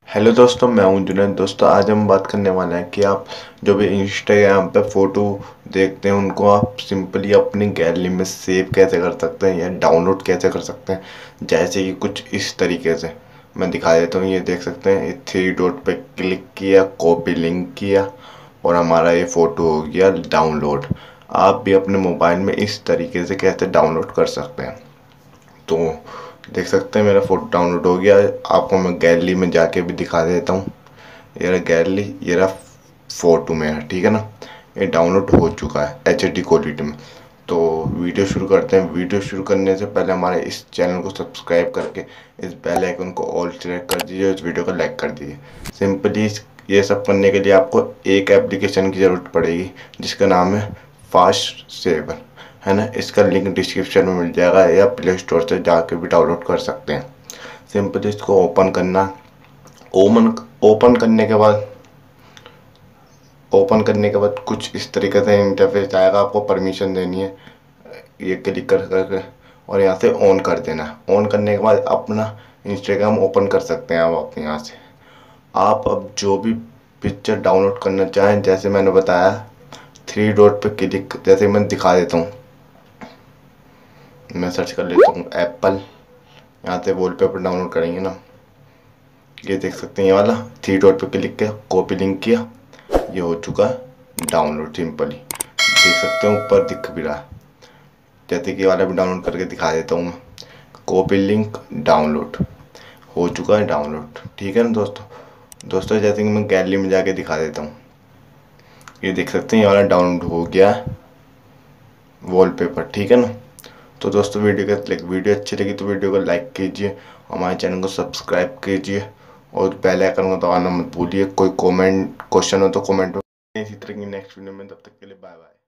Hello दोस्तों, मैं हूं जुनैद। दोस्तों आज हम बात करने वाले हैं कि आप जो भी इंस्टाग्राम पे फ़ोटो देखते हैं उनको आप सिंपली अपनी गैलरी में सेव कैसे कर सकते हैं या डाउनलोड कैसे कर सकते हैं। जैसे कि कुछ इस तरीके से मैं दिखा देता हूँ। ये देख सकते हैं, ये थ्री डॉट पे क्लिक किया, कॉपी लिंक किया और हमारा ये फ़ोटो हो गया डाउनलोड। आप भी अपने मोबाइल में इस तरीके से कैसे डाउनलोड कर सकते हैं। तो देख सकते हैं मेरा फ़ोटो डाउनलोड हो गया। आपको मैं गैलरी में जाके भी दिखा देता हूँ। ये रहा गैलरी, ये रहा फ़ोटो मेरा, ठीक है ना। ये डाउनलोड हो चुका है HD क्वालिटी में। तो वीडियो शुरू करते हैं। वीडियो शुरू करने से पहले हमारे इस चैनल को सब्सक्राइब करके इस बेल आइकन को ऑल सेलेक्ट कर दीजिए, इस वीडियो को लाइक कर दीजिए। सिंपली ये सब करने के लिए आपको एक एप्लीकेशन की ज़रूरत पड़ेगी जिसका नाम है फास्ट सेवर, है ना। इसका लिंक डिस्क्रिप्शन में मिल जाएगा या प्ले स्टोर से जाके भी डाउनलोड कर सकते हैं। सिंपली इसको ओपन करना। ओपन करने के बाद कुछ इस तरीके से इंटरफेस आएगा। आपको परमिशन देनी है, ये क्लिक कर करके और यहाँ से ऑन कर देना। ऑन करने के बाद अपना इंस्टाग्राम ओपन कर सकते हैं आप अपने यहाँ से। आप अब जो भी पिक्चर डाउनलोड करना चाहें, जैसे मैंने बताया थ्री डॉट पे क्लिक, जैसे मैं दिखा देता हूँ। मैं सर्च कर लेता हूँ एप्पल, यहाँ से वॉलपेपर डाउनलोड करेंगे ना। ये देख सकते हैं, ये वाला थ्री डॉट पे क्लिक किया, कॉपी लिंक किया, ये हो चुका है डाउनलोड। सिंपली देख सकते हैं ऊपर दिख भी रहा है। जैसे कि ये वाला भी डाउनलोड करके दिखा देता हूँ मैं। कॉपी लिंक डाउनलोड हो चुका है डाउनलोड, ठीक है ना दोस्तों जैसे कि मैं गैलरी में जाके दिखा देता हूँ। ये देख सकते हैं, ये वाला डाउनलोड हो गया है वॉलपेपर, ठीक है ना। तो दोस्तों वीडियो अच्छी लगी तो वीडियो को लाइक कीजिए, हमारे चैनल को सब्सक्राइब कीजिए और बेल आइकन को दबाना मत भूलिए। कोई कमेंट क्वेश्चन हो तो कमेंट में। इसी तरह की नेक्स्ट वीडियो में, तब तक के लिए बाय बाय।